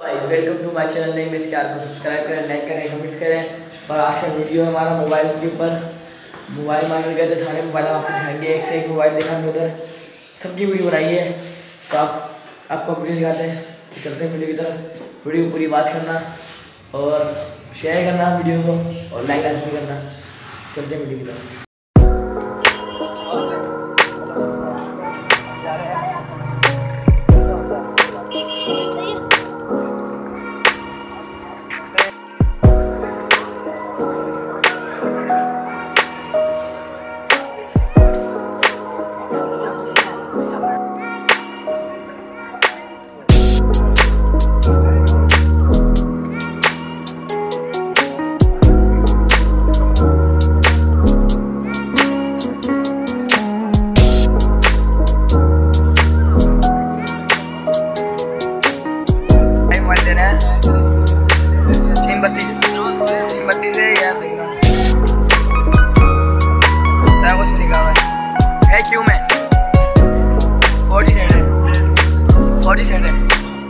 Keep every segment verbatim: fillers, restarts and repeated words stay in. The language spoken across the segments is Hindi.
Welcome to my channel. नहीं मिस यार को सब्सक्राइब करें, लाइक करें, कमेंट करें। और आज का वीडियो है हमारा मोबाइल के ऊपर। मोबाइल मांगे गए थे, सारे मोबाइल आपको दिखाएंगे, एक से एक मोबाइल दिखाएंगे उधर सबकी वीडियो बनाई है। तो आप आपको वीडियो दिखाते हैं, तो चलते हैं वीडियो की तरफ। वीडियो पूरी बात करना और शेयर करना वीडियो को और लाइक भी करना। चलते हैं वीडियो की तरफ। तीन बत्तीस तीन बत्तीस है यार, देखना सारा कुछ लिखा हुआ है। है क्यों में फोर्टी सेट है, फोर्टी सेट है।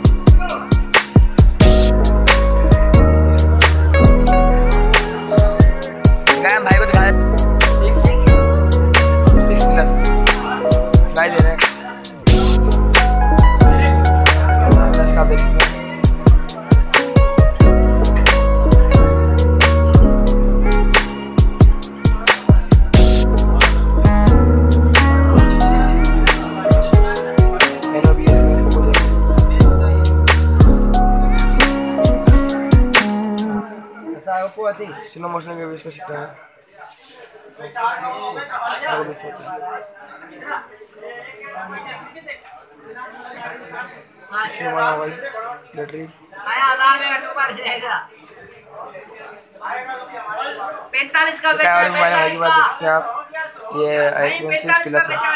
भाई को दिखा सिक्स सिक्स प्लस भाई दे रहे हैं। स्लो मोशन के भी इसको सीखता है। बैटरी पैंतालीस का मोबाइल बात देखते हैं आप। ये आईफोन सिक्स प्लस है,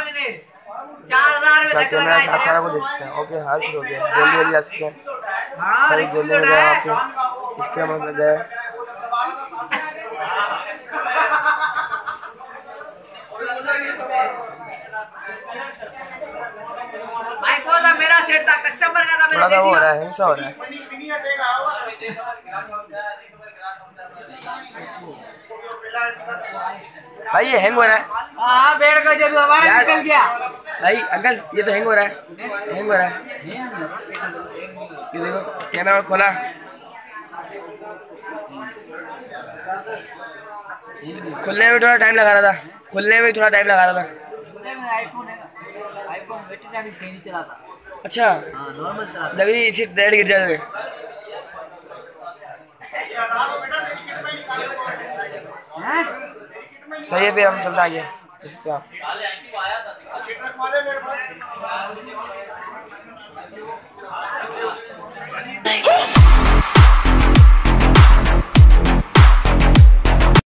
कैमरा आप सारा कुछ देख सकते हैं। ओके हाल कुछ हो गया, जल्दी जल्दी आ सकते हैं, सारी जल्दी हो गया आपके। इसके मतलब गए मेरा सेट था, कस्टमर का था, थोड़ा सा वो हो रहा है, हिंसा हो रहा है। भाई ये हैंग हो रहा है। हाँ बेड़ का जरूर हमारा निकल गया भाई। अंकल ये तो हैंग हो रहा है, हैंग हो रहा है। ये देखो कैमरा खोला, खुलने में थोड़ा टाइम लगा रहा था, खुलने में थोड़ा टाइम लगा रहा था। आईफोन है ना, आईफोन बैटरी टाइम सही नहीं चलाता। अच्छा हाँ नॉर्मल चलाता, जब इसी डायरेक्ट गिर जाते। सही है, फिर हम चलते आगे।